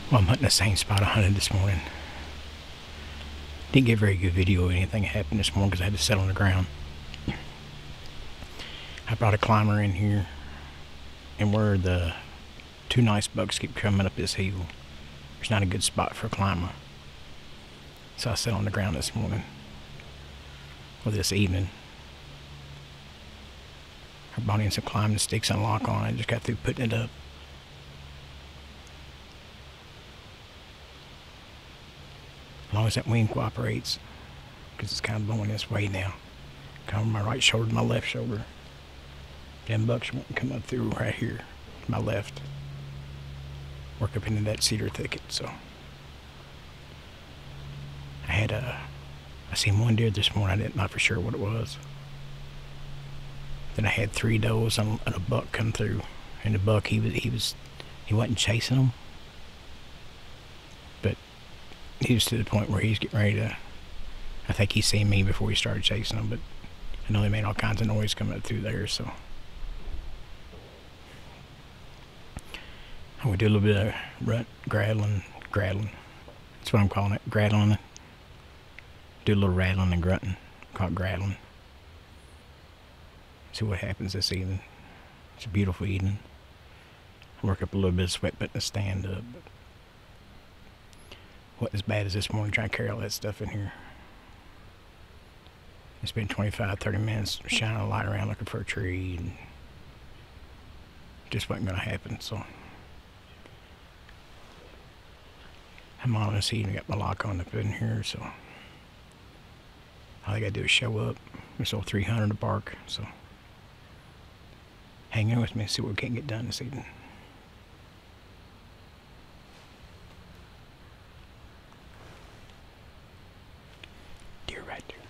Well, I'm hunting the same spot I hunted this morning. Didn't get a very good video of anything that happened this morning because I had to sit on the ground. I brought a climber in here, and where the two nice bucks keep coming up this hill, there's not a good spot for a climber. So I sat on the ground this morning, or this evening. I brought in some climbing sticks and lock on it, just got through putting it up. As long as that wind cooperates, because it's kind of blowing this way now. Come from my right shoulder to my left shoulder. Them bucks won't come up through right here to my left. Work up into that cedar thicket, so. I seen one deer this morning, I didn't know for sure what it was. Then I had 3 does and a buck come through. And the buck, he wasn't chasing them. But he was to the point where he's getting ready to, I think he seen me before he started chasing them, but I know they made all kinds of noise coming up through there, so. I'm gonna do a little bit of grattling. That's what I'm calling it, grattling. Do a little rattling and grunting, call it grattling. See what happens this evening. It's a beautiful evening. Work up a little bit of sweat putting the stand up, but wasn't as bad as this morning trying to carry all that stuff in here. It's been 25-30 minutes shining a light around looking for a tree, and just wasn't gonna happen, so. I'm on this evening, got my lock on up in here, so all I gotta do is show up. There's old 300 to bark, so hang in with me and see what we can get done this evening. Deer right there.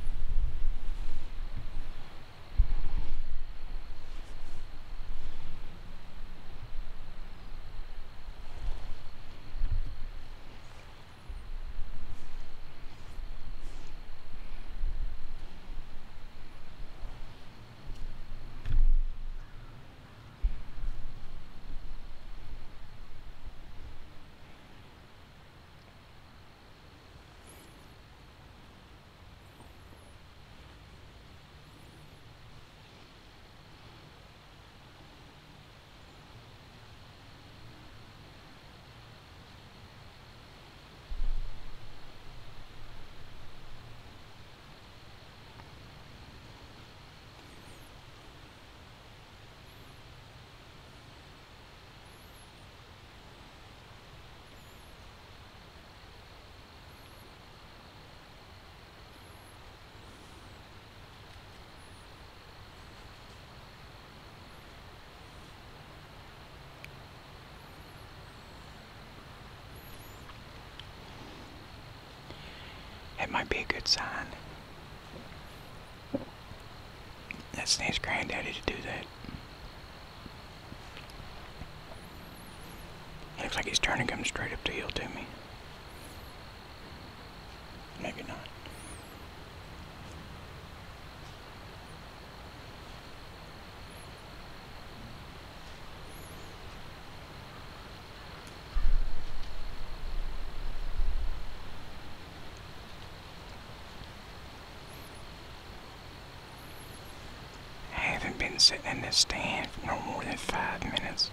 That might be a good sign. That's his granddaddy to do that. Looks like he's turning, coming straight up the hill to me. Maybe not. Been sitting in this stand for no more than 5 minutes.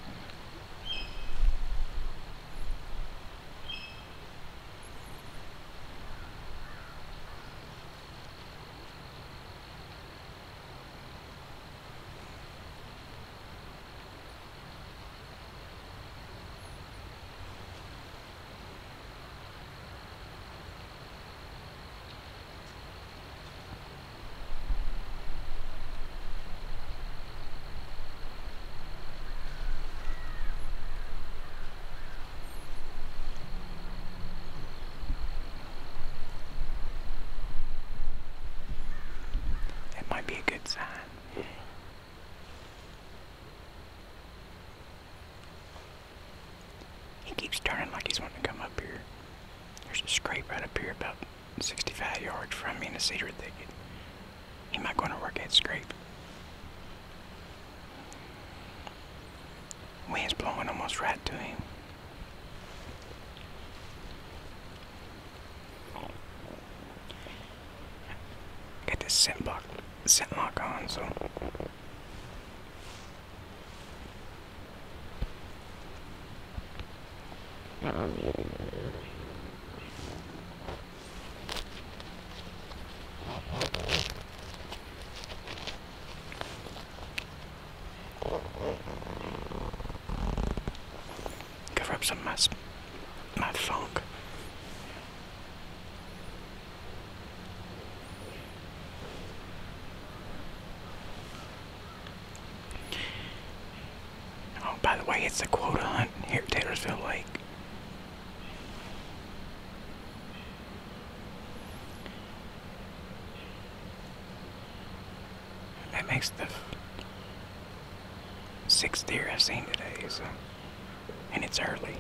Be a good sign. He keeps turning like he's wanting to come up here. There's a scrape right up here about 65 yards from me in the cedar thicket. He might go to work that scrape. Wind's blowing almost right to him. scent lock on, so. Cover up some of my funk. Oh, by the way, it's a quota hunt here at Taylorsville Lake. That makes the 6th deer I've seen today, so, and it's early.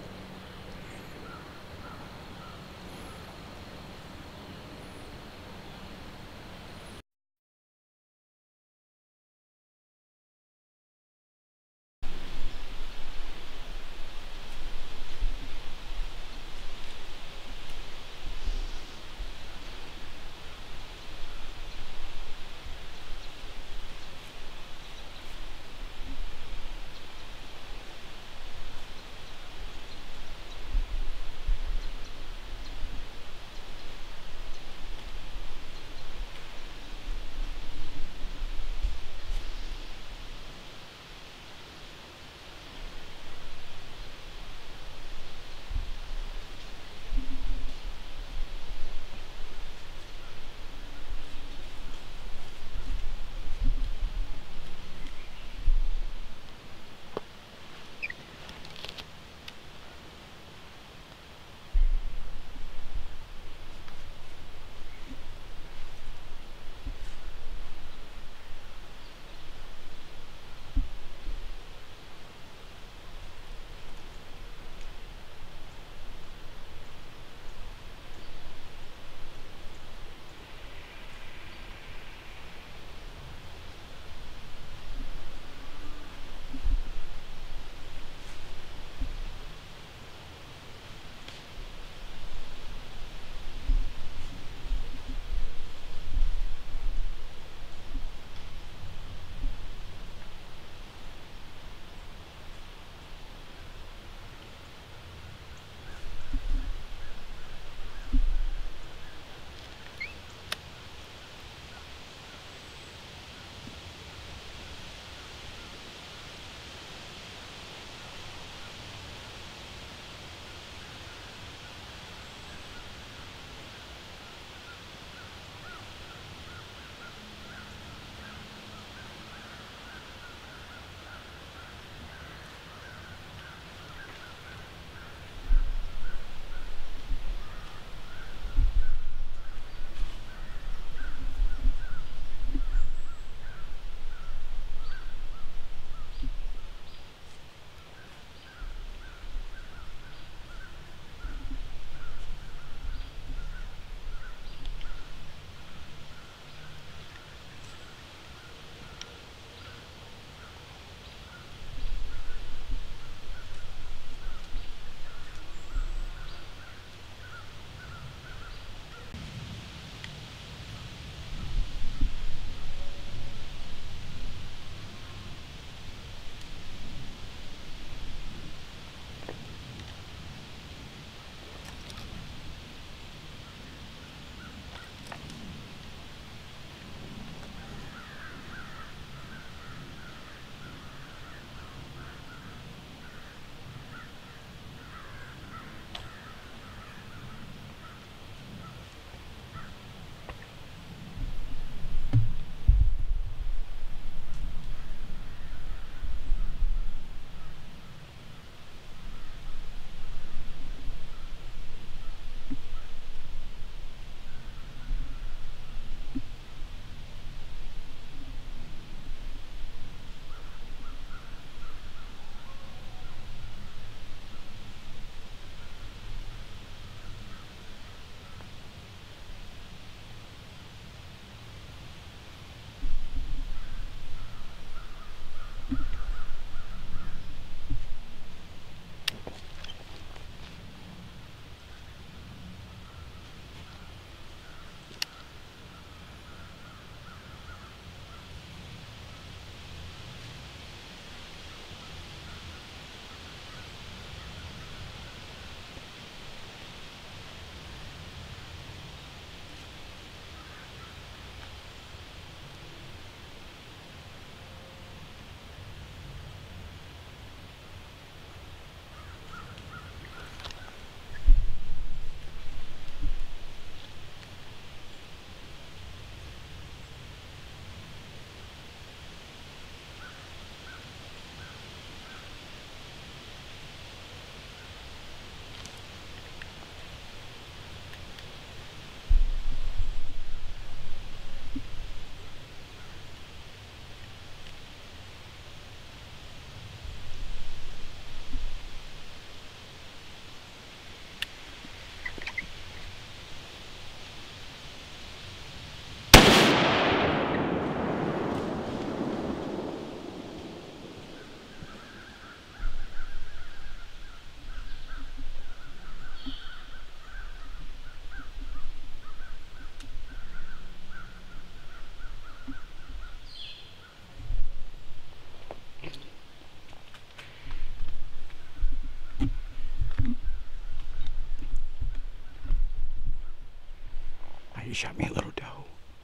She shot me a little doe.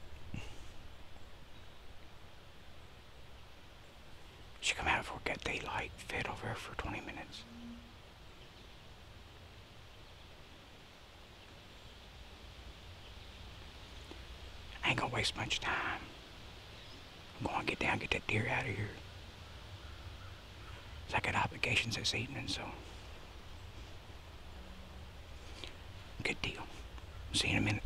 She come out before it got daylight, fed over her for 20 minutes. I ain't gonna waste much time. I'm gonna get down, get that deer out of here. So I got obligations this evening, so. Good deal. See you in a minute.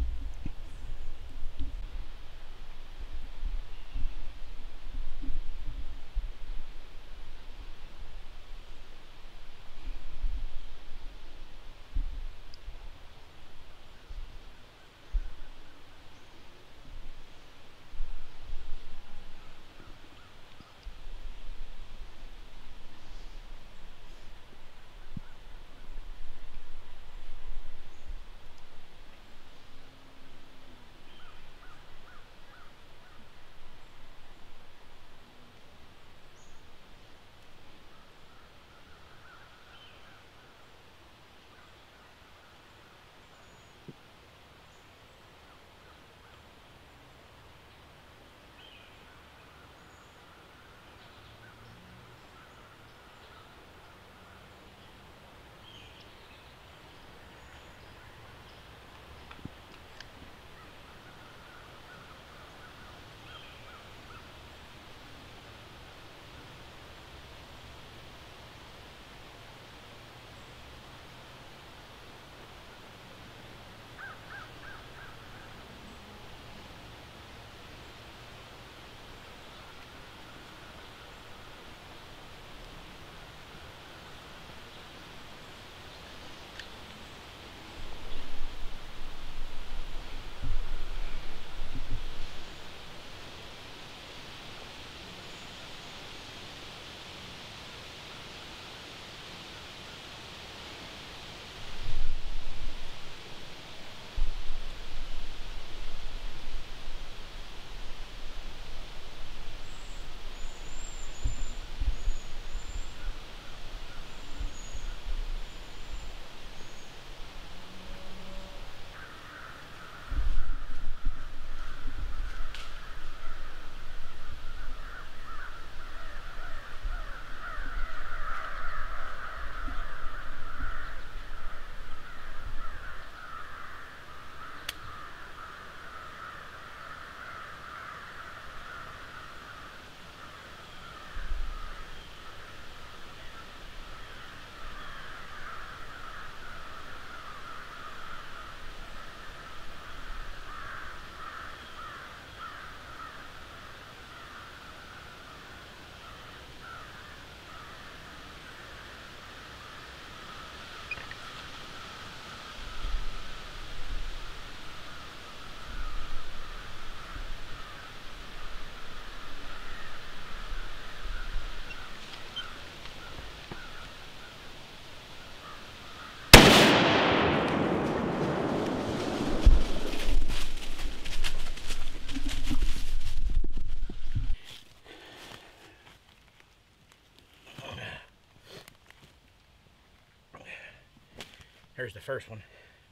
Here's the first one.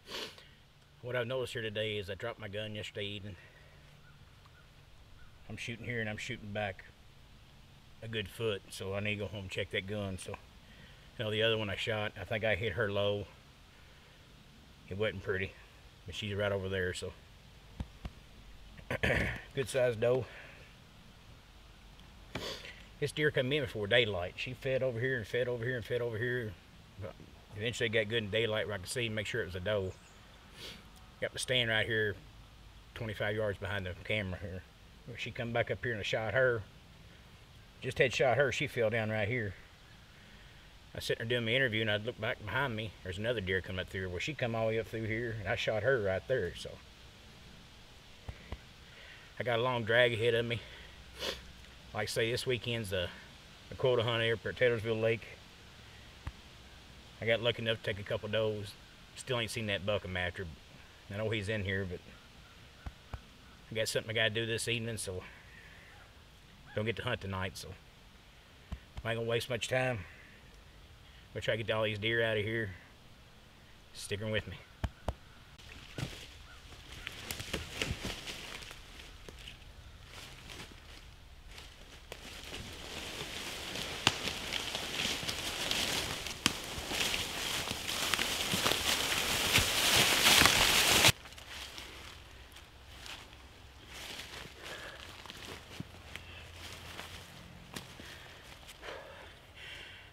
What I've noticed here today is I dropped my gun yesterday evening. I'm shooting here and I'm shooting back a good foot, so I need to go home and check that gun. So, you know, the other one I shot, I think I hit her low. It wasn't pretty, but she's right over there, so. Good sized doe. This deer come in before daylight. She fed over here and fed over here and fed over here. But eventually got good in daylight where I could see and make sure it was a doe. Got to stand right here 25 yards behind the camera here. When she come back up here and I shot her. Just had shot her, she fell down right here. I was sitting there doing my interview and I'd look back behind me. There's another deer coming up through. Well, she come all the way up through here and I shot her right there. So I got a long drag ahead of me. Like I say, this weekend's a quota hunt here at Taylorsville Lake. I got lucky enough to take a couple does. Still ain't seen that buck I'm after. I know he's in here, but I got something I gotta do this evening, so don't get to hunt tonight, so I ain't gonna waste much time. I'm gonna try to get all these deer out of here. Stick 'em with me.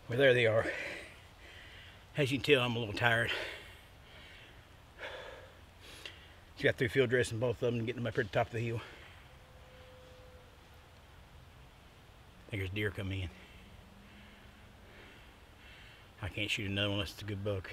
Well, there they are. As you can tell, I'm a little tired. Just got through field dressing both of them and getting them up here at the top of the hill. I think there's deer coming in. I can't shoot another one unless it's a good buck.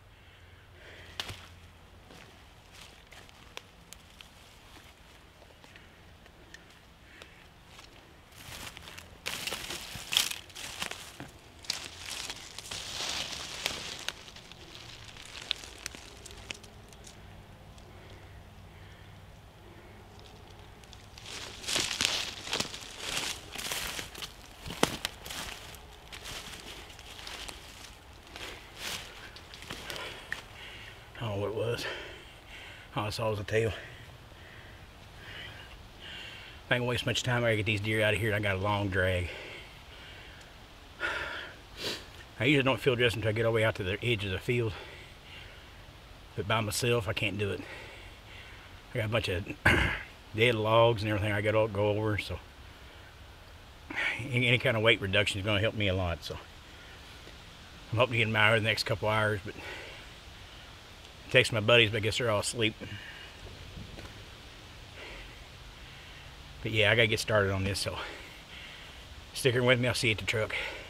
I don't know what it was. All I saw was a tail. If I ain't gonna waste much time, I gotta get these deer out of here. I got a long drag. I usually don't field dress until I get all the way out to the edge of the field. But by myself, I can't do it. I got a bunch of dead logs and everything I gotta go over, so any kind of weight reduction is gonna help me a lot. So I'm hoping to get them out in the next couple hours, but text my buddies, but I guess they're all asleep. But yeah, I gotta get started on this, so stick here with me. I'll see you at the truck.